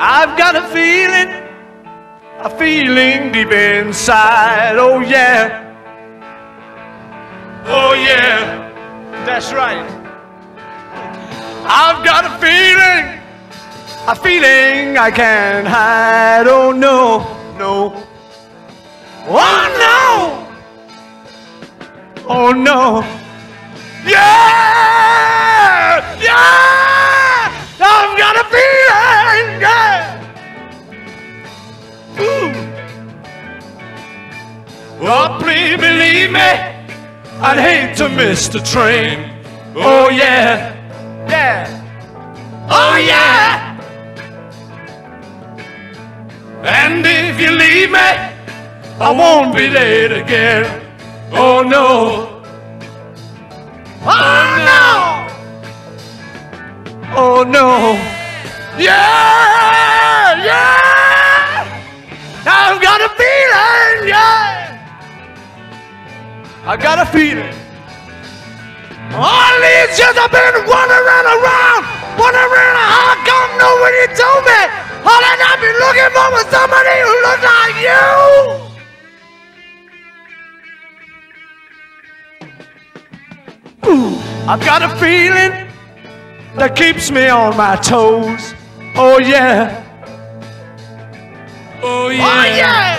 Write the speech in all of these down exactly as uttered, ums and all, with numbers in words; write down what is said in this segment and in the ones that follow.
I've got a feeling, a feeling deep inside. Oh yeah, oh yeah, that's right. I've got a feeling, a feeling I can't hide. Oh no, no. Oh no, oh no. Yeah, yeah. I've got a feeling, yeah. Ooh. Oh, please believe me, I'd hate to miss the train. Oh yeah, yeah, oh yeah. And if you leave me, I won't be late again. Oh no, oh no, oh no, yeah, yeah. I've got a feeling, yeah. I got a feeling. All these years I've been wandering around, wondering how come nobody told me. All that I've been looking for was somebody who looks like you. Ooh, I've got a feeling that keeps me on my toes. Oh yeah. Oh yeah. Oh yeah.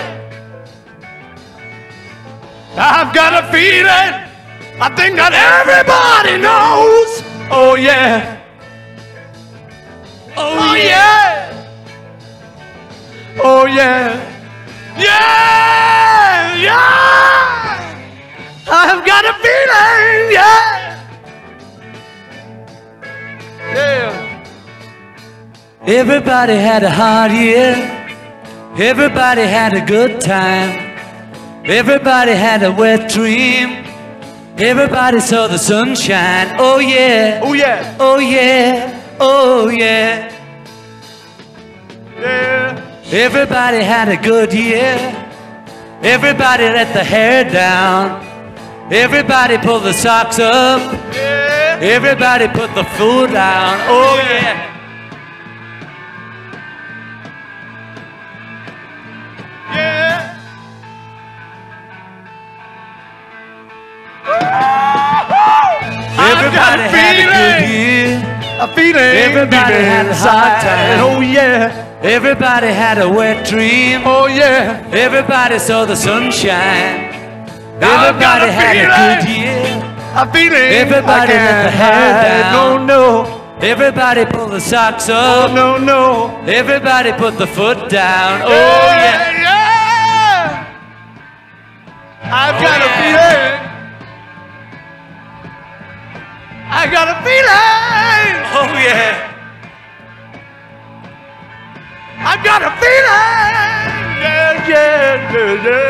I've got a feeling, I think that everybody knows. Oh yeah. Oh, oh yeah. Oh yeah. Yeah, yeah. I've got a feeling, yeah. Yeah. Everybody had a hard year. Everybody had a good time. Everybody had a wet dream. Everybody saw the sunshine. Oh yeah. Oh yeah. Oh yeah. Oh yeah. Yeah. Everybody had a good year. Everybody let the hair down. Everybody pulled the socks up. Yeah. Everybody put the food down. Oh yeah. Yeah. Everybody had a good year. A feeling. Everybody had a hard time. Oh yeah. Everybody had a wet dream. Oh yeah. Everybody saw the sunshine. I've got Everybody a had a good year. A feeling. Everybody let the hair down. No, no. Everybody pull the socks up. Oh, no, no. Everybody put the foot down. Oh yeah. yeah. Yeah. I've got Oh, a yeah. feeling. I got a feeling. Oh yeah. I got a feeling. Yeah, yeah, yeah, yeah.